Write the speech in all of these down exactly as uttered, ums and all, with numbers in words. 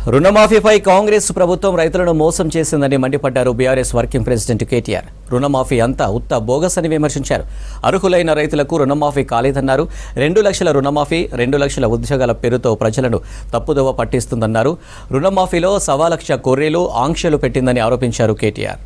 రుణమాఫీపై కాంగ్రెస్ ప్రభుత్వం రైతులను మోసం చేసిందని మండిపడ్డారు బీఆర్ఎస్ వర్కింగ్ ప్రెసిడెంట్ కేటీఆర్. రుణమాఫీ అంతా ఉత్త బోగస్ అని విమర్శించారు. అర్హులైన రైతులకు రుణమాఫీ కాలేదన్నారు. రెండు లక్షల రుణమాఫీ రెండు లక్షల ఉద్యోగాల పేరుతో ప్రజలను తప్పుదోవ పట్టిస్తుందన్నారు. రుణమాఫీలో సవా లక్ష కొర్రీలు ఆంక్షలు పెట్టిందని ఆరోపించారు కేటీఆర్.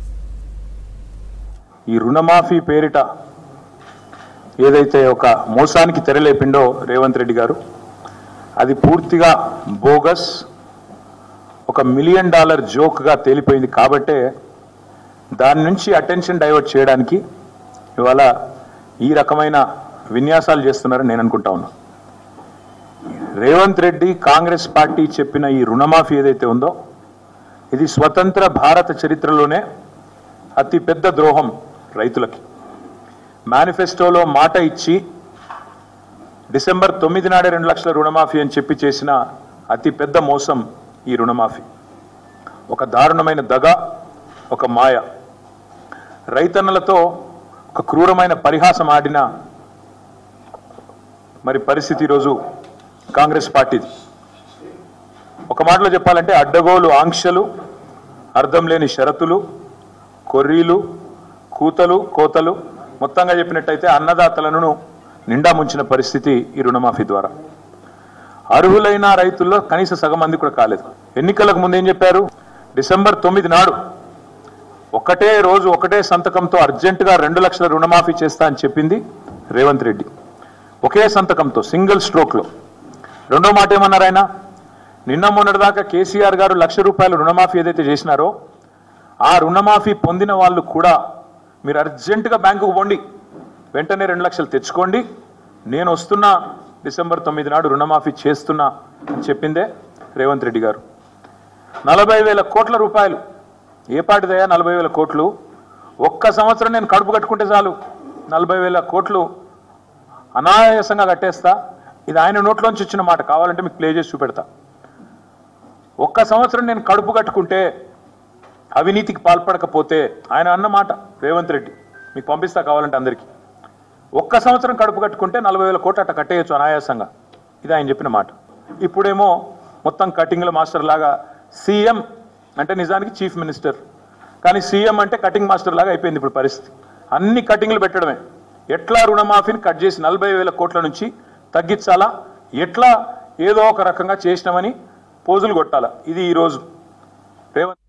ఈ రుణమాఫీ పేరిట ఏదైతే ఒక మోసానికి తెరలేపిండో రేవంత్ రెడ్డి గారు, అది పూర్తిగా బోగస్, ఒక మిలియన్ డాలర్ జోక్గా తేలిపోయింది. కాబట్టే దాని నుంచి అటెన్షన్ డైవర్ట్ చేయడానికి ఇవాళ ఈ రకమైన విన్యాసాలు చేస్తున్నారని నేను అనుకుంటా ఉన్నా. రేవంత్ రెడ్డి కాంగ్రెస్ పార్టీ చెప్పిన ఈ రుణమాఫీ ఏదైతే ఉందో, ఇది స్వతంత్ర భారత చరిత్రలోనే అతి పెద్ద ద్రోహం రైతులకి. మేనిఫెస్టోలో మాట ఇచ్చి డిసెంబర్ తొమ్మిది నాడే రెండు లక్షల రుణమాఫీ అని చెప్పి చేసిన అతి పెద్ద మోసం ఈ రుణమాఫీ. ఒక దారుణమైన దగ, ఒక మాయ, రైతన్నలతో ఒక క్రూరమైన పరిహాసం ఆడిన మరి పరిస్థితి ఈరోజు కాంగ్రెస్ పార్టీది. ఒక మాటలో చెప్పాలంటే అడ్డగోలు ఆంక్షలు, అర్థం లేని షరతులు, కొర్రీలు, కూతలు కోతలు, మొత్తంగా చెప్పినట్టయితే అన్నదాతలను నిండా ముంచిన పరిస్థితి ఈ రుణమాఫీ ద్వారా. అర్హులైన రైతుల్లో కనీస సగం మంది కూడా కాలేదు. ఎన్నికలకు ముందు ఏం చెప్పారు? డిసెంబర్ తొమ్మిది నాడు ఒకటే రోజు ఒకటే సంతకంతో అర్జెంటుగా రెండు లక్షల రుణమాఫీ చేస్తా అని చెప్పింది రేవంత్ రెడ్డి. ఒకే సంతకంతో, సింగిల్ స్ట్రోక్లో. రెండో మాట ఏమన్నారు ఆయన? నిన్న మొన్నటిదాకా కేసీఆర్ గారు లక్ష రూపాయల రుణమాఫీ ఏదైతే చేసినారో ఆ రుణమాఫీ పొందిన వాళ్ళు కూడా మీరు అర్జెంటుగా బ్యాంకుకు పోండి, వెంటనే రెండు లక్షలు తెచ్చుకోండి, నేను వస్తున్నా డిసెంబర్ తొమ్మిది నాడు రుణమాఫీ చేస్తున్నా అని చెప్పిందే రేవంత్ రెడ్డి గారు. నలభై వేల కోట్ల రూపాయలు, ఏ పాటిదయ్యా నలభై వేల కోట్లు? ఒక్క సంవత్సరం నేను కడుపు కట్టుకుంటే చాలు నలభై వేల కోట్లు అనాయాసంగా కట్టేస్తా. ఇది ఆయన నోట్లోంచి వచ్చిన మాట, కావాలంటే మీకు ప్లే చేసి చూపెడతా. ఒక్క సంవత్సరం నేను కడుపు కట్టుకుంటే, అవినీతికి పాల్పడకపోతే, ఆయన అన్న మాట రేవంత్ రెడ్డి, మీకు పంపిస్తా కావాలంటే అందరికీ. ఒక్క సంవత్సరం కడుపు కట్టుకుంటే నలభై వేల కోట్లు అట్ట కట్టేయచ్చు అనాయాసంగా. ఇది ఆయన చెప్పిన మాట. ఇప్పుడేమో మొత్తం కటింగ్ల మాస్టర్ లాగా, సీఎం అంటే నిజానికి చీఫ్ మినిస్టర్, కానీ సీఎం అంటే కటింగ్ మాస్టర్ లాగా అయిపోయింది ఇప్పుడు పరిస్థితి. అన్ని కటింగ్లు పెట్టడమే. ఎట్లా రుణమాఫీని కట్ చేసి నలభై వేల కోట్ల నుంచి తగ్గించాలా, ఎట్లా ఏదో ఒక రకంగా చేసినామని పోజులు కొట్టాలా. ఇది ఈరోజు రేవంత్